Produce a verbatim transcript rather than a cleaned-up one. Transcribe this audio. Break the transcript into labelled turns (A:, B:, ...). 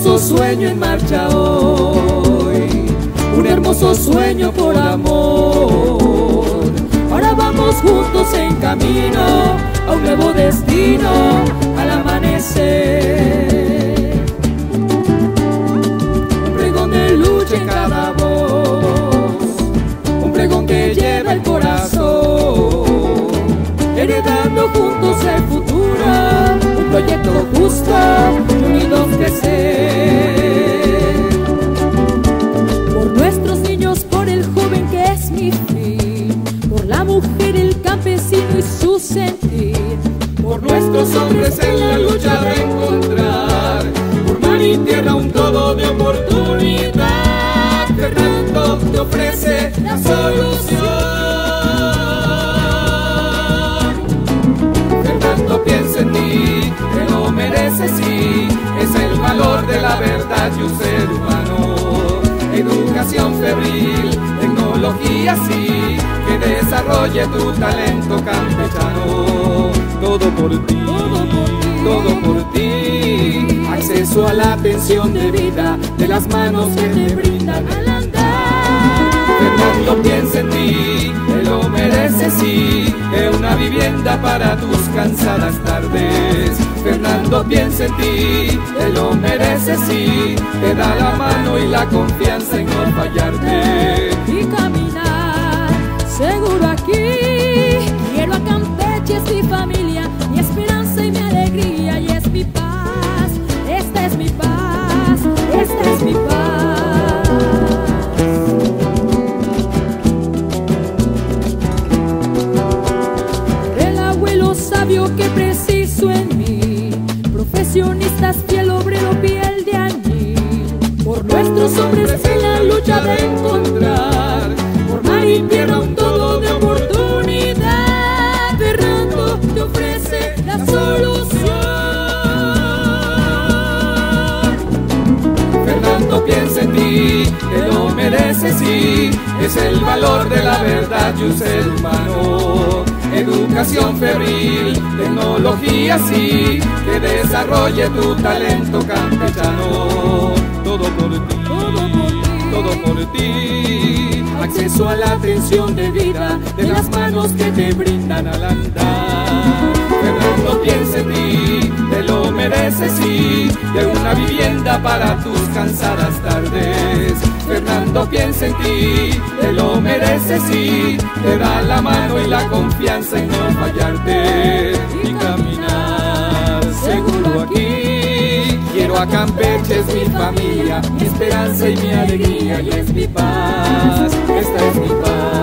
A: hermoso sueño en marcha hoy, un hermoso sueño por amor. Ahora vamos juntos en camino a un nuevo destino al amanecer. Un pregón de lucha en cada voz, un pregón que lleva el corazón, heredando juntos el futuro, un proyecto justo, unidos crecer. Por nuestros niños, por el joven que es mi fin, por la mujer, el campesino y su sentir,
B: por nuestros hombres en la lucha de encontrar por mar y tierra un todo de oportunidad. Fernando te ofrece la solución. Fernando piensa en ti, te lo mereces, sí, es el valor de la verdad y un ser humano. Educación febril, tecnología sí, que desarrolle tu talento campechano. Todo por ti, todo por ti. Acceso a la atención debida de las manos que te brindan al andar. Fernando piensa en ti, te lo mereces, sí, de una vivienda para tus cansadas tardes. Fernando piensa en ti, te lo mereces, sí, te da la mano y la confianza en no fallarte.
A: Y caminar seguro aquí. Quiero a Campeche, es mi familia, mi esperanza y mi alegría, y es mi paz, esta es mi paz, esta es mi paz. El abuelo sabio que preciso en mí, profesionistas, fiel obrero, piel de añil, por nuestros hombres en la lucha de encontrar por mar y tierra un todo de oportunidad. Fernando te ofrece la solución.
B: Fernando piensa en ti, te lo mereces, sí, es el valor de la verdad y un ser humano. Educación febril, tecnología sí, que desarrolle tu talento campechano. Todo por ti, todo por ti. Acceso a la atención debida de las manos que te brindan al andar. Fernando piensa en ti, te lo mereces, sí, de una vivienda para tus cansadas tardes. Fernando piensa en ti, te lo mereces, sí, te da la mano y la confianza en no fallarte. Y caminar seguro aquí. Quiero a Campeche, es mi familia, mi esperanza y mi alegría, y es mi paz, esta es mi paz.